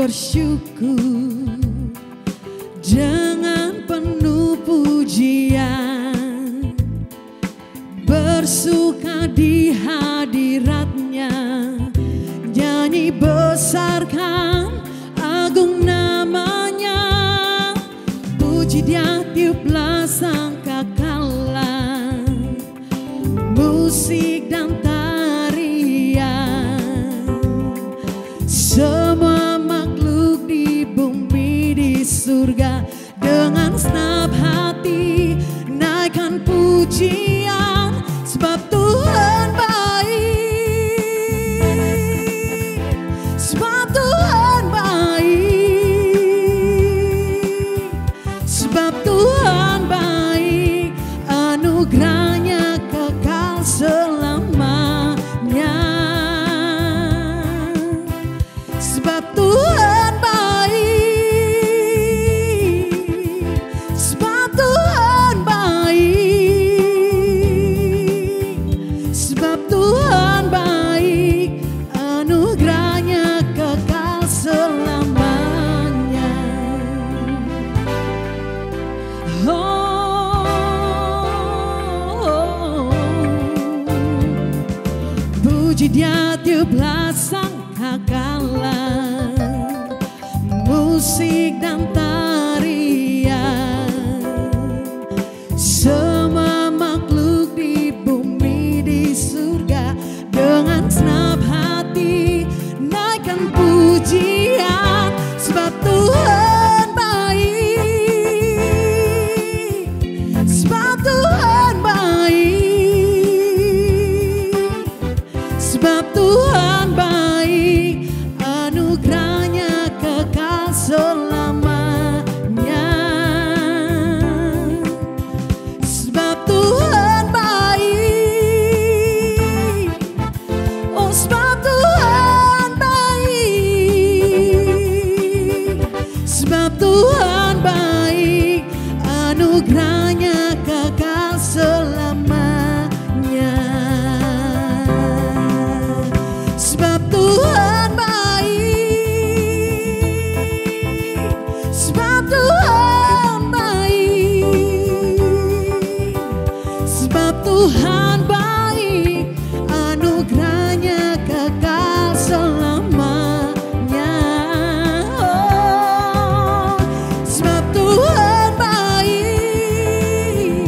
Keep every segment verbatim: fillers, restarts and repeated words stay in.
bersyukur dengan penuh pujian, bersuka di hadiratnya, nyanyi besarkan agung namanya, puji dia tiuplah sangkakala, musik dan tarian, semua makhluk di bumi di surga dengan senap hati naikkan pujian, sebab Tuhan baik, sebab Tuhan baik, sebab Tuhan baik, anugerahnya kekal selamanya, sebab Tuhan baik, sebab Tuhan baik, sebab Tuhan baik, anugerahnya kekal selamanya. Oh, oh, oh. Puji dia tiuplah sangkakala, musik dan tarian, semua makhluk di bumi di surga dengan senap hati naikkan pujian, sebab Tuhan baik, sebab Tuhan baik, sebab Tuhan baik, anugerahnya kekal selamanya, sebab Tuhan baik, oh sebab Tuhan baik, sebab Tuhan baik, anugerahnya kekal selamanya, sebab Tuhan baik, sebab Tuhan baik, sebab Tuhan baik, anugerahnya kekal selamanya. Oh, sebab Tuhan baik,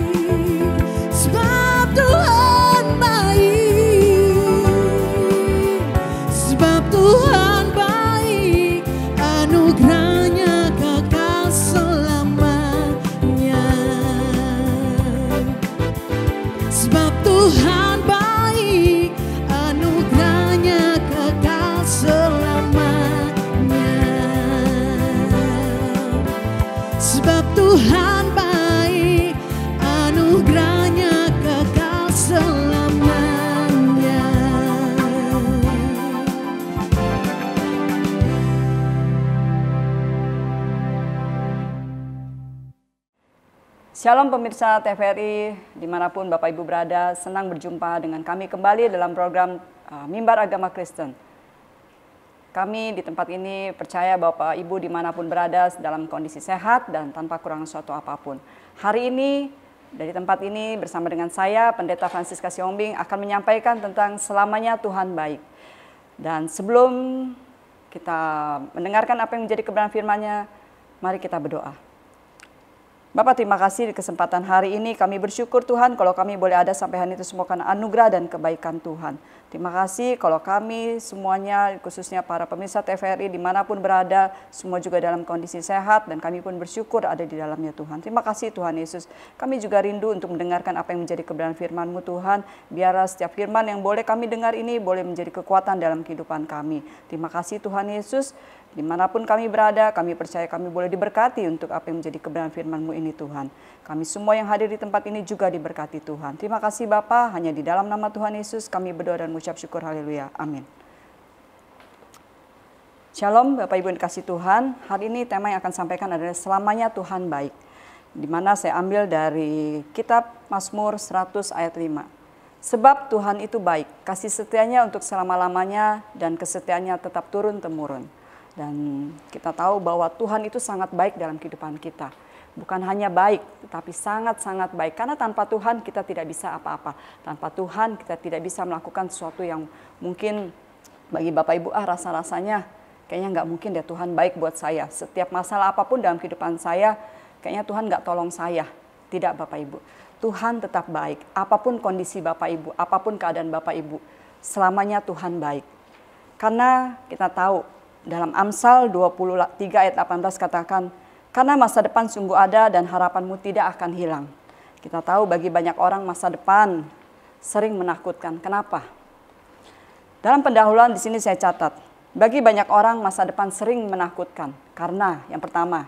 sebab Tuhan baik, sebab Tuhan baik, anugerahnya kekal selamanya, sebab Tuhan baik, anugerahnya kekal selamanya, sebab Tuhan baik, anugerahnya kekal selamanya. Shalom pemirsa T V R I dimanapun Bapak Ibu berada, senang berjumpa dengan kami kembali dalam program uh, Mimbar Agama Kristen. Kami di tempat ini percaya Bapak Ibu dimanapun berada dalam kondisi sehat dan tanpa kurang suatu apapun. Hari ini dari tempat ini bersama dengan saya Pendeta Francisca Siombing akan menyampaikan tentang selamanya Tuhan baik. Dan sebelum kita mendengarkan apa yang menjadi kebenaran firman-Nya, mari kita berdoa. Bapak, terima kasih di kesempatan hari ini. Kami bersyukur Tuhan kalau kami boleh ada sampai hari itu semua karena anugerah dan kebaikan Tuhan. Terima kasih kalau kami semuanya, khususnya para pemirsa T V R I dimanapun berada, semua juga dalam kondisi sehat dan kami pun bersyukur ada di dalamnya Tuhan. Terima kasih Tuhan Yesus. Kami juga rindu untuk mendengarkan apa yang menjadi kebenaran firman-Mu Tuhan. Biarlah setiap firman yang boleh kami dengar ini boleh menjadi kekuatan dalam kehidupan kami. Terima kasih Tuhan Yesus. Dimanapun kami berada, kami percaya kami boleh diberkati untuk apa yang menjadi kebenaran firman-Mu ini Tuhan. Kami semua yang hadir di tempat ini juga diberkati Tuhan. Terima kasih Bapa, hanya di dalam nama Tuhan Yesus kami berdoa dan mengucap syukur, haleluya, amin. Shalom Bapak Ibu yang dikasihi Tuhan, hari ini tema yang akan sampaikan adalah selamanya Tuhan baik. Di mana saya ambil dari kitab Mazmur seratus ayat lima. Sebab Tuhan itu baik, kasih setianya untuk selama-lamanya dan kesetiaannya tetap turun-temurun. Dan kita tahu bahwa Tuhan itu sangat baik dalam kehidupan kita. Bukan hanya baik, tetapi sangat-sangat baik. Karena tanpa Tuhan kita tidak bisa apa-apa. Tanpa Tuhan kita tidak bisa melakukan sesuatu yang mungkin bagi Bapak Ibu, ah rasa-rasanya kayaknya nggak mungkin deh Tuhan baik buat saya. Setiap masalah apapun dalam kehidupan saya, kayaknya Tuhan nggak tolong saya. Tidak Bapak Ibu. Tuhan tetap baik. Apapun kondisi Bapak Ibu, apapun keadaan Bapak Ibu, selamanya Tuhan baik. Karena kita tahu dalam Amsal dua puluh tiga ayat delapan belas katakan, karena masa depan sungguh ada dan harapanmu tidak akan hilang. Kita tahu bagi banyak orang masa depan sering menakutkan. Kenapa? Dalam pendahuluan di sini saya catat, bagi banyak orang masa depan sering menakutkan. Karena yang pertama,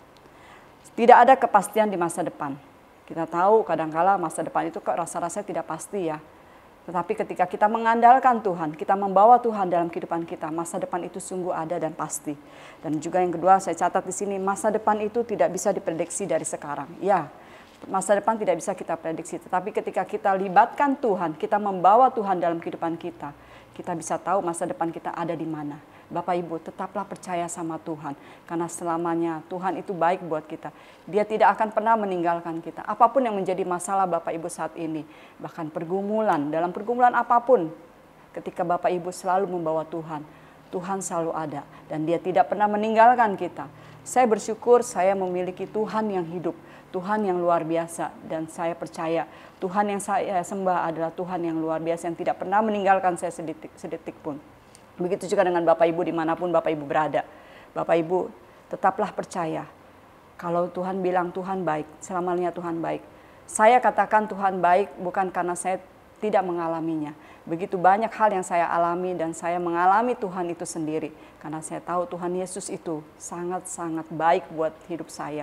tidak ada kepastian di masa depan. Kita tahu kadangkala masa depan itu kok rasa-rasanya tidak pasti ya. Tetapi ketika kita mengandalkan Tuhan, kita membawa Tuhan dalam kehidupan kita, masa depan itu sungguh ada dan pasti. Dan juga yang kedua saya catat di sini, masa depan itu tidak bisa diprediksi dari sekarang. Ya, masa depan tidak bisa kita prediksi, tetapi ketika kita libatkan Tuhan, kita membawa Tuhan dalam kehidupan kita, kita bisa tahu masa depan kita ada di mana. Bapak Ibu, tetaplah percaya sama Tuhan. Karena selamanya Tuhan itu baik buat kita. Dia tidak akan pernah meninggalkan kita. Apapun yang menjadi masalah Bapak Ibu saat ini. Bahkan pergumulan, dalam pergumulan apapun. Ketika Bapak Ibu selalu membawa Tuhan. Tuhan selalu ada. Dan dia tidak pernah meninggalkan kita. Saya bersyukur saya memiliki Tuhan yang hidup. Tuhan yang luar biasa. Dan saya percaya Tuhan yang saya sembah adalah Tuhan yang luar biasa. Yang tidak pernah meninggalkan saya sedetik, sedetik pun. Begitu juga dengan Bapak Ibu dimanapun Bapak Ibu berada. Bapak Ibu tetaplah percaya. Kalau Tuhan bilang Tuhan baik, selamanya Tuhan baik. Saya katakan Tuhan baik bukan karena saya tidak mengalaminya. Begitu banyak hal yang saya alami dan saya mengalami Tuhan itu sendiri. Karena saya tahu Tuhan Yesus itu sangat-sangat baik buat hidup saya.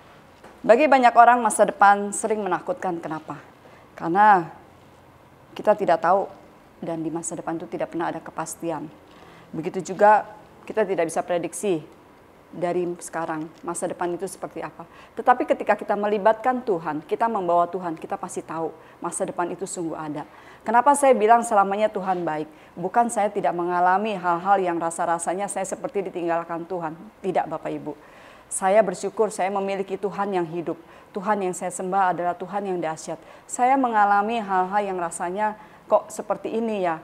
Bagi banyak orang masa depan sering menakutkan. Kenapa? Karena kita tidak tahu. Dan di masa depan itu tidak pernah ada kepastian. Begitu juga kita tidak bisa prediksi dari sekarang masa depan itu seperti apa. Tetapi ketika kita melibatkan Tuhan, kita membawa Tuhan, kita pasti tahu masa depan itu sungguh ada. Kenapa saya bilang selamanya Tuhan baik? Bukan saya tidak mengalami hal-hal yang rasa-rasanya saya seperti ditinggalkan Tuhan. Tidak Bapak Ibu. Saya bersyukur saya memiliki Tuhan yang hidup. Tuhan yang saya sembah adalah Tuhan yang dahsyat. Saya mengalami hal-hal yang rasanya kok seperti ini ya.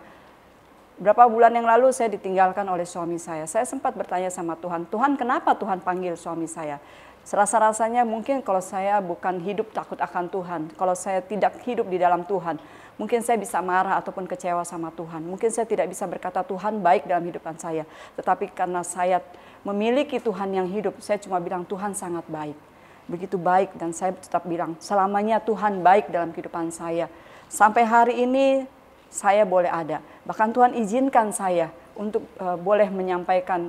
Berapa bulan yang lalu saya ditinggalkan oleh suami saya. Saya sempat bertanya sama Tuhan, Tuhan kenapa Tuhan panggil suami saya? Serasa-rasanya mungkin kalau saya bukan hidup takut akan Tuhan. Kalau saya tidak hidup di dalam Tuhan. Mungkin saya bisa marah ataupun kecewa sama Tuhan. Mungkin saya tidak bisa berkata Tuhan baik dalam kehidupan saya. Tetapi karena saya memiliki Tuhan yang hidup, saya cuma bilang Tuhan sangat baik. Begitu baik dan saya tetap bilang selamanya Tuhan baik dalam kehidupan saya. Sampai hari ini saya boleh ada. Bahkan Tuhan izinkan saya untuk uh, boleh menyampaikan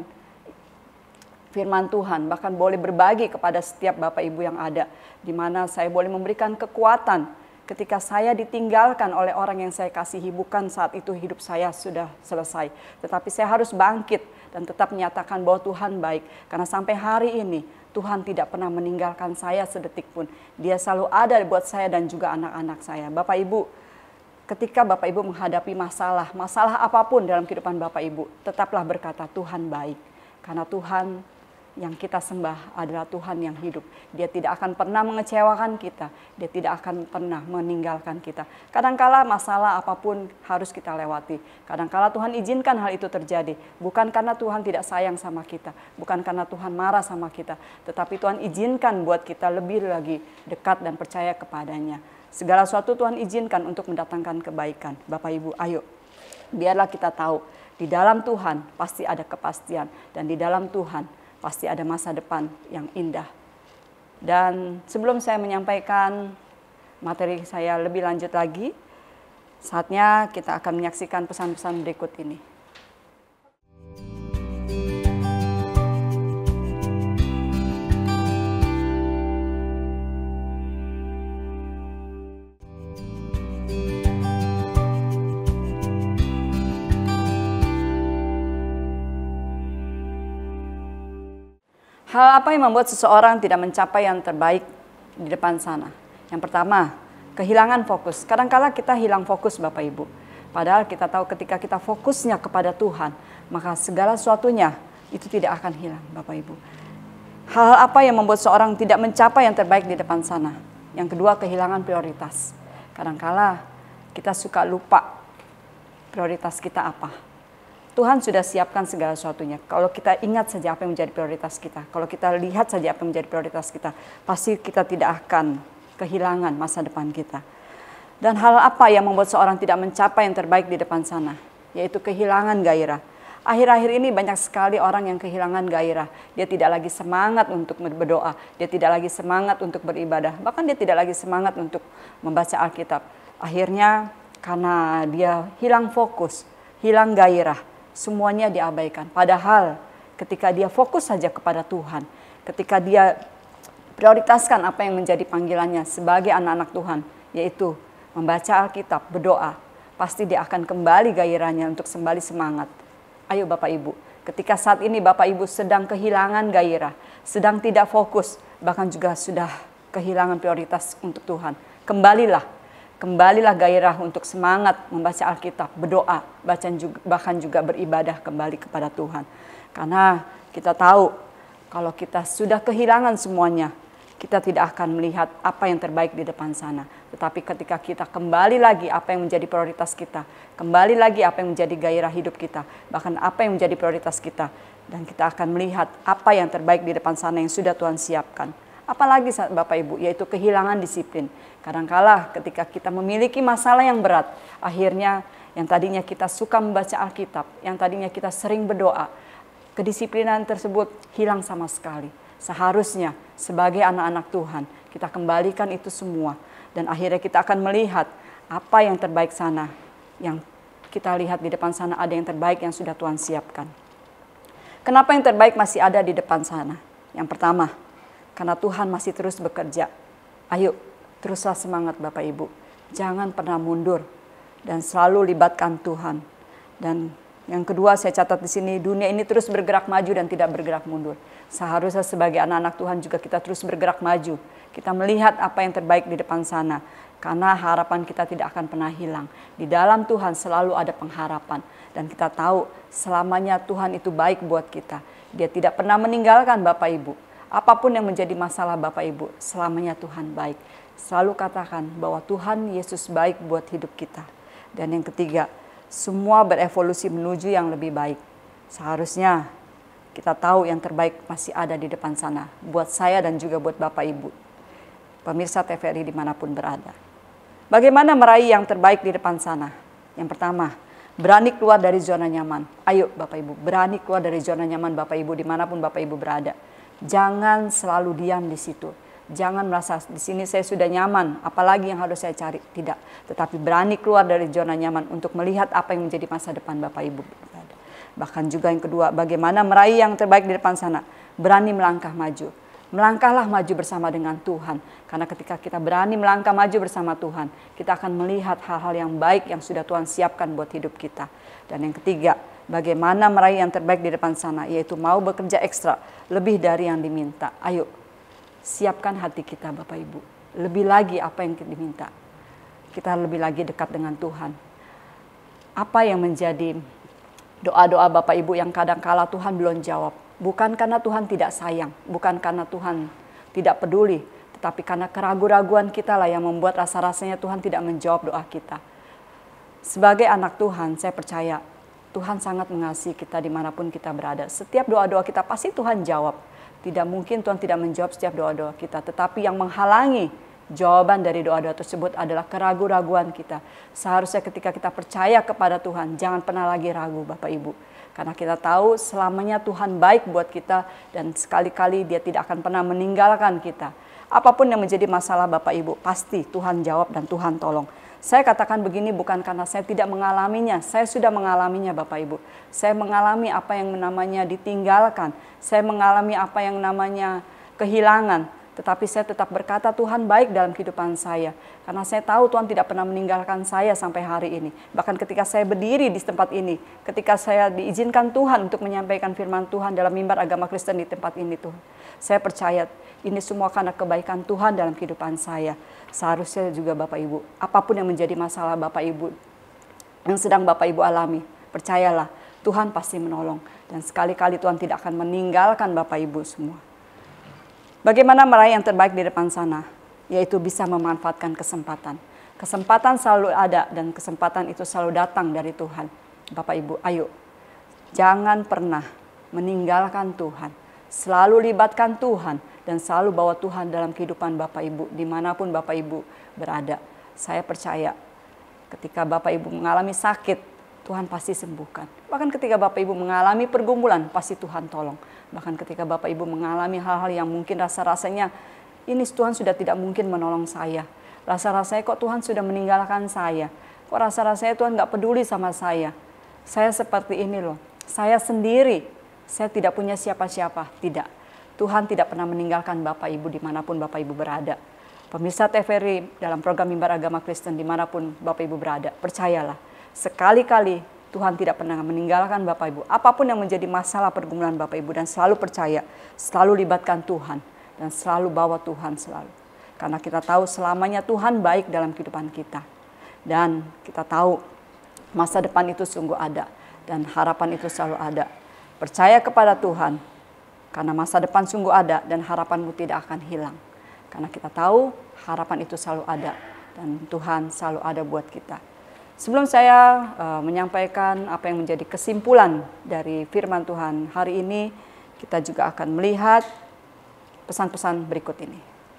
firman Tuhan. Bahkan boleh berbagi kepada setiap Bapak Ibu yang ada. Di mana saya boleh memberikan kekuatan ketika saya ditinggalkan oleh orang yang saya kasihi. Bukan saat itu hidup saya sudah selesai. Tetapi saya harus bangkit dan tetap menyatakan bahwa Tuhan baik. Karena sampai hari ini Tuhan tidak pernah meninggalkan saya sedetik pun. Dia selalu ada buat saya dan juga anak-anak saya. Bapak Ibu, ketika Bapak Ibu menghadapi masalah, masalah apapun dalam kehidupan Bapak Ibu, tetaplah berkata Tuhan baik. Karena Tuhan yang kita sembah adalah Tuhan yang hidup. Dia tidak akan pernah mengecewakan kita. Dia tidak akan pernah meninggalkan kita. Kadangkala masalah apapun harus kita lewati. Kadangkala Tuhan izinkan hal itu terjadi. Bukan karena Tuhan tidak sayang sama kita. Bukan karena Tuhan marah sama kita. Tetapi Tuhan izinkan buat kita lebih lagi dekat dan percaya kepadanya. Segala sesuatu Tuhan izinkan untuk mendatangkan kebaikan. Bapak Ibu, ayo. Biarlah kita tahu, di dalam Tuhan pasti ada kepastian. Dan di dalam Tuhan pasti ada masa depan yang indah. Dan sebelum saya menyampaikan materi saya lebih lanjut lagi, saatnya kita akan menyaksikan pesan-pesan berikut ini. Hal apa yang membuat seseorang tidak mencapai yang terbaik di depan sana? Yang pertama, kehilangan fokus. Kadang-kala kita hilang fokus Bapak Ibu. Padahal kita tahu ketika kita fokusnya kepada Tuhan, maka segala sesuatunya itu tidak akan hilang Bapak Ibu. Hal apa yang membuat seorang tidak mencapai yang terbaik di depan sana? Yang kedua, kehilangan prioritas. Kadangkala kita suka lupa prioritas kita apa. Tuhan sudah siapkan segala sesuatunya. Kalau kita ingat saja apa yang menjadi prioritas kita, kalau kita lihat saja apa yang menjadi prioritas kita, pasti kita tidak akan kehilangan masa depan kita. Dan hal apa yang membuat seorang tidak mencapai yang terbaik di depan sana? Yaitu kehilangan gairah. Akhir-akhir ini banyak sekali orang yang kehilangan gairah. Dia tidak lagi semangat untuk berdoa. Dia tidak lagi semangat untuk beribadah. Bahkan dia tidak lagi semangat untuk membaca Alkitab. Akhirnya karena dia hilang fokus, hilang gairah, semuanya diabaikan. Padahal ketika dia fokus saja kepada Tuhan, ketika dia prioritaskan apa yang menjadi panggilannya sebagai anak-anak Tuhan, yaitu membaca Alkitab, berdoa, pasti dia akan kembali gairahnya untuk kembali semangat. Ayo Bapak Ibu, ketika saat ini Bapak Ibu sedang kehilangan gairah, sedang tidak fokus, bahkan juga sudah kehilangan prioritas untuk Tuhan, kembalilah. Kembalilah gairah untuk semangat membaca Alkitab, berdoa, bahkan juga beribadah kembali kepada Tuhan. Karena kita tahu kalau kita sudah kehilangan semuanya, kita tidak akan melihat apa yang terbaik di depan sana. Tetapi ketika kita kembali lagi apa yang menjadi prioritas kita, kembali lagi apa yang menjadi gairah hidup kita, bahkan apa yang menjadi prioritas kita, dan kita akan melihat apa yang terbaik di depan sana yang sudah Tuhan siapkan. Apalagi Bapak Ibu, yaitu kehilangan disiplin. Kadangkala ketika kita memiliki masalah yang berat, akhirnya yang tadinya kita suka membaca Alkitab, yang tadinya kita sering berdoa, kedisiplinan tersebut hilang sama sekali. Seharusnya sebagai anak-anak Tuhan, kita kembalikan itu semua. Dan akhirnya kita akan melihat apa yang terbaik sana. Yang kita lihat di depan sana ada yang terbaik yang sudah Tuhan siapkan. Kenapa yang terbaik masih ada di depan sana? Yang pertama, karena Tuhan masih terus bekerja. Ayo, teruslah semangat Bapak Ibu. Jangan pernah mundur dan selalu libatkan Tuhan. Dan yang kedua saya catat di sini, dunia ini terus bergerak maju dan tidak bergerak mundur. Seharusnya sebagai anak-anak Tuhan juga kita terus bergerak maju. Kita melihat apa yang terbaik di depan sana. Karena harapan kita tidak akan pernah hilang. Di dalam Tuhan selalu ada pengharapan. Dan kita tahu selamanya Tuhan itu baik buat kita. Dia tidak pernah meninggalkan Bapak Ibu. Apapun yang menjadi masalah Bapak Ibu, selamanya Tuhan baik. Selalu katakan bahwa Tuhan Yesus baik buat hidup kita. Dan yang ketiga, semua berevolusi menuju yang lebih baik. Seharusnya kita tahu yang terbaik masih ada di depan sana. Buat saya dan juga buat Bapak Ibu. Pemirsa T V R I dimanapun berada. Bagaimana meraih yang terbaik di depan sana? Yang pertama, berani keluar dari zona nyaman. Ayo Bapak Ibu, berani keluar dari zona nyaman Bapak Ibu dimanapun Bapak Ibu berada. Jangan selalu diam di situ. Jangan merasa di sini saya sudah nyaman, apalagi yang harus saya cari. Tidak, tetapi berani keluar dari zona nyaman untuk melihat apa yang menjadi masa depan Bapak Ibu. Bahkan juga yang kedua, bagaimana meraih yang terbaik di depan sana? Berani melangkah maju. Melangkahlah maju bersama dengan Tuhan. Karena ketika kita berani melangkah maju bersama Tuhan, kita akan melihat hal-hal yang baik yang sudah Tuhan siapkan buat hidup kita. Dan yang ketiga, bagaimana meraih yang terbaik di depan sana, yaitu mau bekerja ekstra, lebih dari yang diminta. Ayo, siapkan hati kita Bapak Ibu. Lebih lagi apa yang kita diminta. Kita lebih lagi dekat dengan Tuhan. Apa yang menjadi doa-doa Bapak Ibu yang kadang-kala Tuhan belum jawab. Bukan karena Tuhan tidak sayang, bukan karena Tuhan tidak peduli, tetapi karena keraguan-raguan kita lah yang membuat rasa-rasanya Tuhan tidak menjawab doa kita. Sebagai anak Tuhan, saya percaya Tuhan sangat mengasihi kita dimanapun kita berada. Setiap doa-doa kita pasti Tuhan jawab. Tidak mungkin Tuhan tidak menjawab setiap doa-doa kita. Tetapi yang menghalangi jawaban dari doa-doa tersebut adalah keraguan-raguan kita. Seharusnya ketika kita percaya kepada Tuhan, jangan pernah lagi ragu Bapak Ibu. Karena kita tahu selamanya Tuhan baik buat kita dan sekali-kali Dia tidak akan pernah meninggalkan kita. Apapun yang menjadi masalah Bapak Ibu, pasti Tuhan jawab dan Tuhan tolong. Saya katakan begini bukan karena saya tidak mengalaminya. Saya sudah mengalaminya Bapak Ibu. Saya mengalami apa yang namanya ditinggalkan. Saya mengalami apa yang namanya kehilangan. Tetapi saya tetap berkata Tuhan baik dalam kehidupan saya. Karena saya tahu Tuhan tidak pernah meninggalkan saya sampai hari ini. Bahkan ketika saya berdiri di tempat ini. Ketika saya diizinkan Tuhan untuk menyampaikan firman Tuhan dalam mimbar agama Kristen di tempat ini Tuhan. Saya percaya ini semua karena kebaikan Tuhan dalam kehidupan saya. Seharusnya juga Bapak Ibu. Apapun yang menjadi masalah Bapak Ibu. Yang sedang Bapak Ibu alami. Percayalah Tuhan pasti menolong. Dan sekali-kali Tuhan tidak akan meninggalkan Bapak Ibu semua. Bagaimana meraih yang terbaik di depan sana? Yaitu bisa memanfaatkan kesempatan. Kesempatan selalu ada dan kesempatan itu selalu datang dari Tuhan. Bapak Ibu, ayo. Jangan pernah meninggalkan Tuhan. Selalu libatkan Tuhan dan selalu bawa Tuhan dalam kehidupan Bapak Ibu dimanapun Bapak Ibu berada. Saya percaya ketika Bapak Ibu mengalami sakit, Tuhan pasti sembuhkan. Bahkan ketika Bapak Ibu mengalami pergumulan, pasti Tuhan tolong. Bahkan ketika Bapak Ibu mengalami hal-hal yang mungkin rasa-rasanya, ini Tuhan sudah tidak mungkin menolong saya. Rasa-rasanya kok Tuhan sudah meninggalkan saya. Kok rasa-rasanya Tuhan nggak peduli sama saya. Saya seperti ini loh. Saya sendiri. Saya tidak punya siapa-siapa. Tidak. Tuhan tidak pernah meninggalkan Bapak Ibu dimanapun Bapak Ibu berada. Pemirsa T V R I dalam program Mimbar Agama Kristen dimanapun Bapak Ibu berada. Percayalah. Sekali-kali Tuhan tidak pernah meninggalkan Bapak Ibu. Apapun yang menjadi masalah pergumulan Bapak Ibu. Dan selalu percaya. Selalu libatkan Tuhan. Dan selalu bawa Tuhan selalu. Karena kita tahu selamanya Tuhan baik dalam kehidupan kita. Dan kita tahu masa depan itu sungguh ada. Dan harapan itu selalu ada. Percaya kepada Tuhan. Karena masa depan sungguh ada dan harapanmu tidak akan hilang. Karena kita tahu harapan itu selalu ada. Dan Tuhan selalu ada buat kita. Sebelum saya uh, menyampaikan apa yang menjadi kesimpulan dari firman Tuhan hari ini, kita juga akan melihat pesan-pesan berikut ini.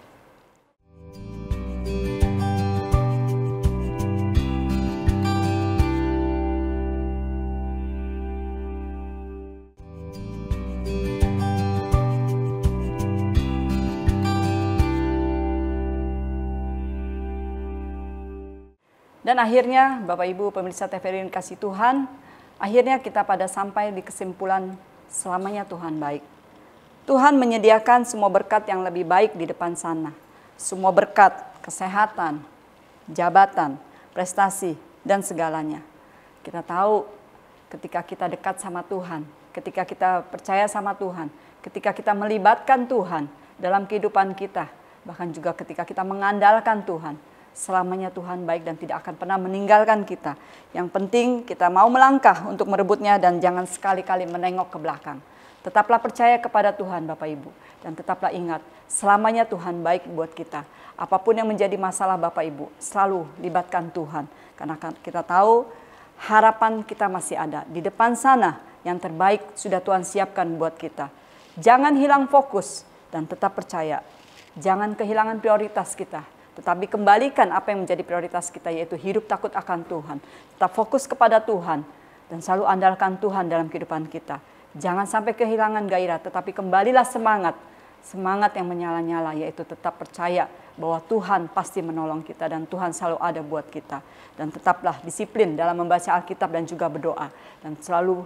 Dan akhirnya Bapak Ibu pemirsa T V R I yang kasih Tuhan, akhirnya kita pada sampai di kesimpulan selamanya Tuhan baik. Tuhan menyediakan semua berkat yang lebih baik di depan sana. Semua berkat, kesehatan, jabatan, prestasi, dan segalanya. Kita tahu ketika kita dekat sama Tuhan, ketika kita percaya sama Tuhan, ketika kita melibatkan Tuhan dalam kehidupan kita, bahkan juga ketika kita mengandalkan Tuhan, selamanya Tuhan baik dan tidak akan pernah meninggalkan kita. Yang penting kita mau melangkah untuk merebutnya dan jangan sekali-kali menengok ke belakang. Tetaplah percaya kepada Tuhan Bapak Ibu. Dan tetaplah ingat, selamanya Tuhan baik buat kita. Apapun yang menjadi masalah Bapak Ibu, selalu libatkan Tuhan. Karena kita tahu harapan kita masih ada. Di depan sana yang terbaik sudah Tuhan siapkan buat kita. Jangan hilang fokus dan tetap percaya. Jangan kehilangan prioritas kita. Tetapi kembalikan apa yang menjadi prioritas kita, yaitu hidup takut akan Tuhan. Tetap fokus kepada Tuhan dan selalu andalkan Tuhan dalam kehidupan kita. Jangan sampai kehilangan gairah, tetapi kembalilah semangat. Semangat yang menyala-nyala, yaitu tetap percaya bahwa Tuhan pasti menolong kita dan Tuhan selalu ada buat kita. Dan tetaplah disiplin dalam membaca Alkitab dan juga berdoa. Dan selalu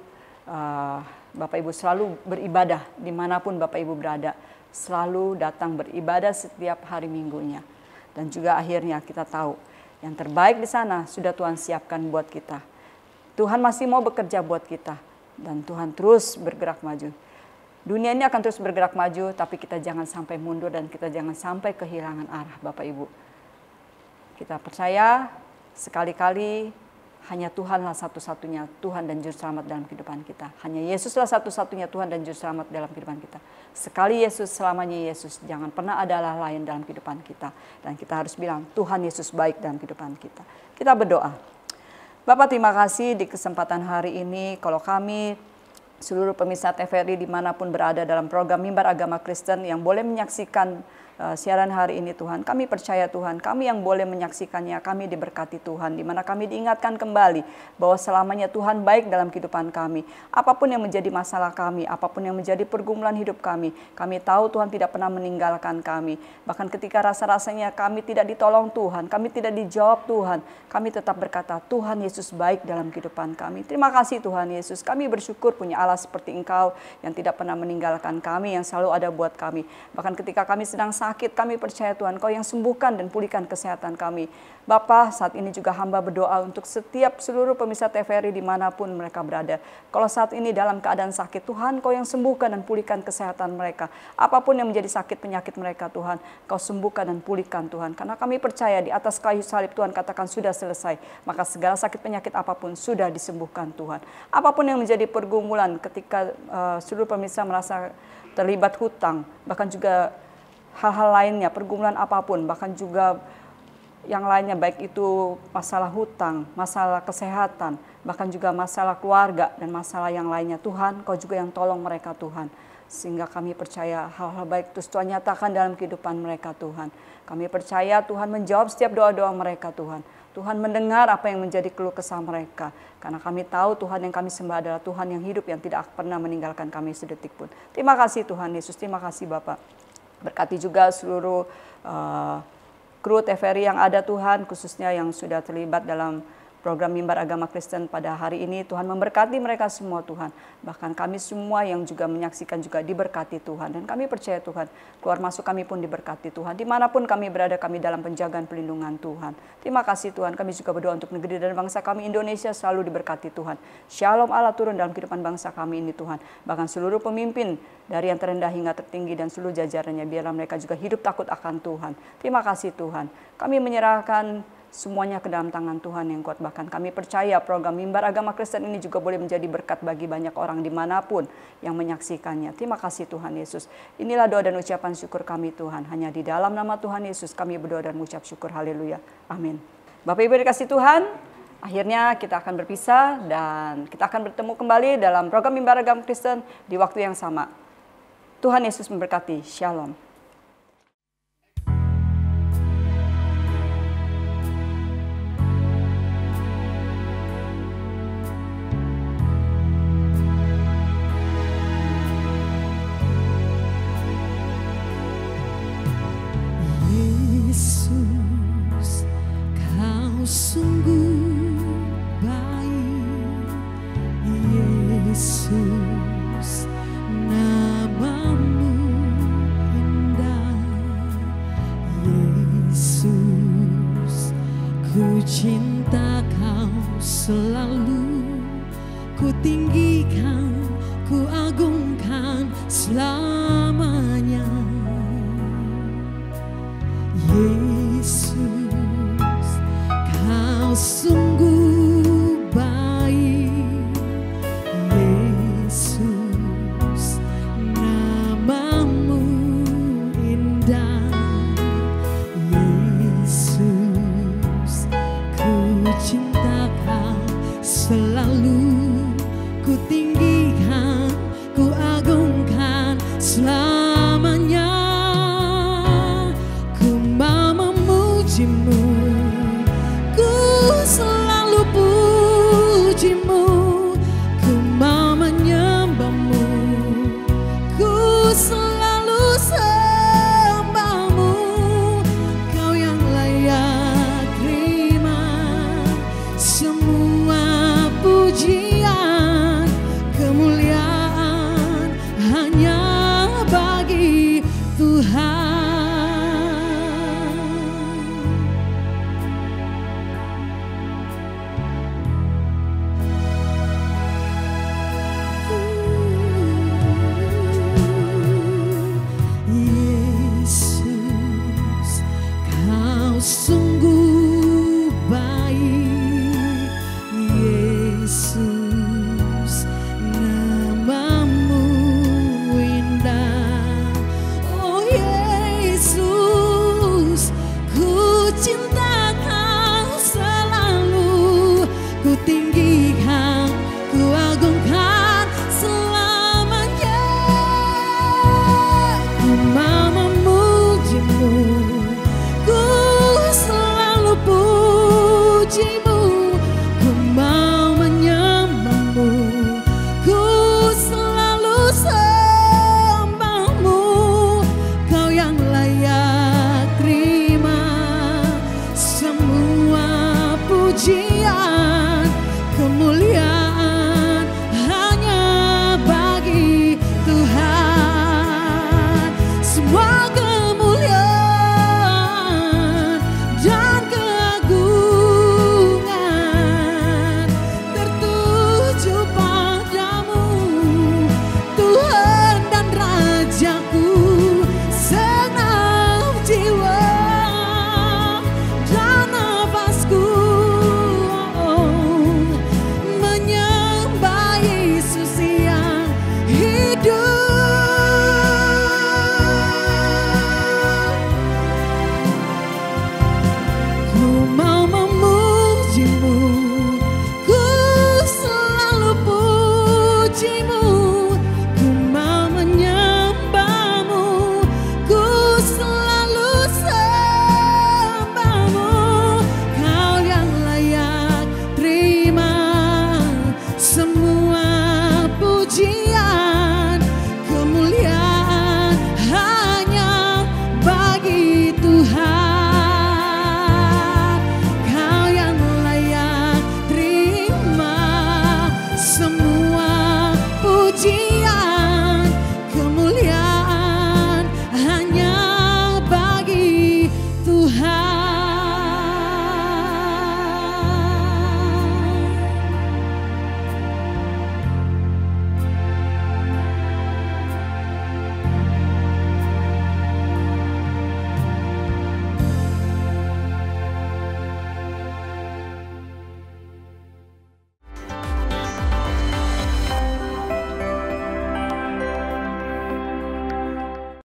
uh, Bapak Ibu selalu beribadah dimanapun Bapak Ibu berada. Selalu datang beribadah setiap hari minggunya. Dan juga akhirnya kita tahu yang terbaik di sana sudah Tuhan siapkan buat kita. Tuhan masih mau bekerja buat kita. Dan Tuhan terus bergerak maju. Dunia ini akan terus bergerak maju, tapi kita jangan sampai mundur dan kita jangan sampai kehilangan arah Bapak Ibu. Kita percaya sekali-kali hanya Tuhanlah satu-satunya Tuhan dan Juru Selamat dalam kehidupan kita. Hanya Yesuslah satu-satunya Tuhan dan Juru Selamat dalam kehidupan kita. Sekali Yesus, selamanya Yesus. Jangan pernah ada Allah lain dalam kehidupan kita. Dan kita harus bilang, Tuhan Yesus baik dalam kehidupan kita. Kita berdoa. Bapak terima kasih di kesempatan hari ini. Kalau kami, seluruh pemirsa T V R I dimanapun berada dalam program Mimbar Agama Kristen yang boleh menyaksikan Uh, siaran hari ini Tuhan, kami percaya Tuhan, kami yang boleh menyaksikannya, kami diberkati Tuhan, di mana kami diingatkan kembali bahwa selamanya Tuhan baik dalam kehidupan kami. Apapun yang menjadi masalah kami, apapun yang menjadi pergumulan hidup kami, kami tahu Tuhan tidak pernah meninggalkan kami. Bahkan ketika rasa-rasanya kami tidak ditolong Tuhan, kami tidak dijawab Tuhan, kami tetap berkata Tuhan Yesus baik dalam kehidupan kami. Terima kasih Tuhan Yesus, kami bersyukur punya Allah Allah seperti Engkau yang tidak pernah meninggalkan kami, yang selalu ada buat kami. Bahkan ketika kami sedang sakit, kami percaya Tuhan, Kau yang sembuhkan dan pulihkan kesehatan kami. Bapa, saat ini juga hamba berdoa untuk setiap seluruh pemirsa T V R I dimanapun mereka berada. Kalau saat ini dalam keadaan sakit, Tuhan Kau yang sembuhkan dan pulihkan kesehatan mereka. Apapun yang menjadi sakit penyakit mereka Tuhan, Kau sembuhkan dan pulihkan Tuhan. Karena kami percaya di atas kayu salib Tuhan katakan sudah selesai. Maka segala sakit penyakit apapun sudah disembuhkan Tuhan. Apapun yang menjadi pergumulan ketika uh, seluruh pemirsa merasa terlibat hutang, bahkan juga hal-hal lainnya, pergumulan apapun, bahkan juga yang lainnya, baik itu masalah hutang, masalah kesehatan, bahkan juga masalah keluarga dan masalah yang lainnya. Tuhan, Kau juga yang tolong mereka Tuhan. Sehingga kami percaya hal-hal baik itu Tuhan nyatakan dalam kehidupan mereka Tuhan. Kami percaya Tuhan menjawab setiap doa-doa mereka Tuhan. Tuhan mendengar apa yang menjadi keluh kesah mereka. Karena kami tahu Tuhan yang kami sembah adalah Tuhan yang hidup, yang tidak pernah meninggalkan kami sedetik pun. Terima kasih Tuhan Yesus, terima kasih Bapak. Berkati juga seluruh uh, kru T V R I yang ada Tuhan, khususnya yang sudah terlibat dalam program Mimbar Agama Kristen pada hari ini. Tuhan memberkati mereka semua Tuhan. Bahkan kami semua yang juga menyaksikan juga diberkati Tuhan. Dan kami percaya Tuhan, keluar masuk kami pun diberkati Tuhan. Dimanapun kami berada, kami dalam penjagaan pelindungan Tuhan. Terima kasih Tuhan, kami juga berdoa untuk negeri dan bangsa kami Indonesia selalu diberkati Tuhan. Shalom Allah turun dalam kehidupan bangsa kami ini Tuhan. Bahkan seluruh pemimpin dari yang terendah hingga tertinggi dan seluruh jajarannya, biarlah mereka juga hidup takut akan Tuhan. Terima kasih Tuhan. Kami menyerahkan semuanya ke dalam tangan Tuhan yang kuat. Bahkan kami percaya program Mimbar Agama Kristen ini juga boleh menjadi berkat bagi banyak orang dimanapun yang menyaksikannya. Terima kasih Tuhan Yesus. Inilah doa dan ucapan syukur kami Tuhan. Hanya di dalam nama Tuhan Yesus kami berdoa dan mengucap syukur. Haleluya. Amin. Bapak Ibu dikasih Tuhan, akhirnya kita akan berpisah dan kita akan bertemu kembali dalam program Mimbar Agama Kristen di waktu yang sama. Tuhan Yesus memberkati. Shalom. Yesus, Kau sungguh baik. Yesus, namamu indah. Yesus, ku cinta Kau selalu. Ku tinggikan, ku agungkan selamanya. Yesus, Kau sungguh baik. Yesus, namamu indah. Yesus, ku cinta Kau selalu. Ku tinggikan, ku agungkan selamanya. Ku selalu pujimu, ku mau menyembahmu, ku selalu sembahmu. Kau yang layak terima semua pujian, kemuliaan hanya bagi Tuhan. So